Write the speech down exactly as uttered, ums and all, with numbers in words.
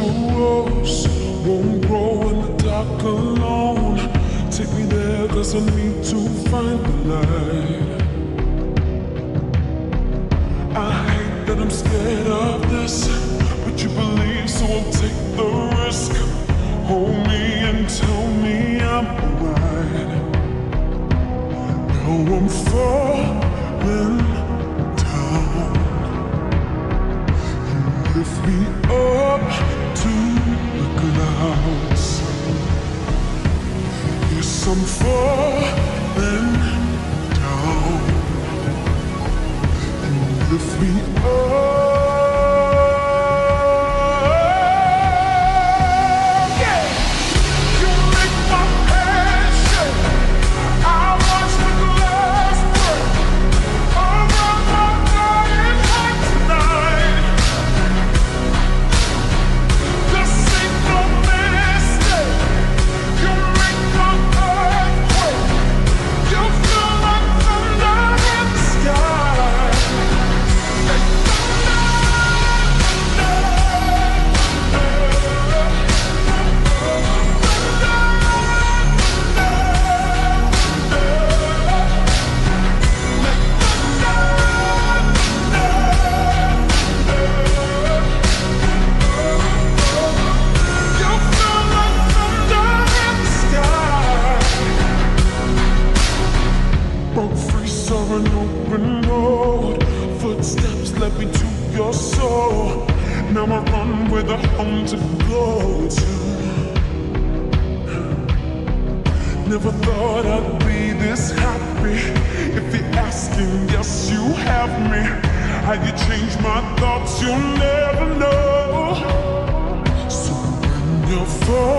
a rose won't grow in the dark alone. Take me there, cause I need to find the light. I hate that I'm scared of this, but you believe, so I'll take the risk. Hold me and tell me I'm alright. Now I'm falling down. You lift me up to the clouds. Yes, I'm falling down. You lift me up. An open road, footsteps led me to your soul. Now I run with a home to go to. Never thought I'd be this happy. If you're asking, yes, you have me. How you change my thoughts, you'll never know. So when you're falling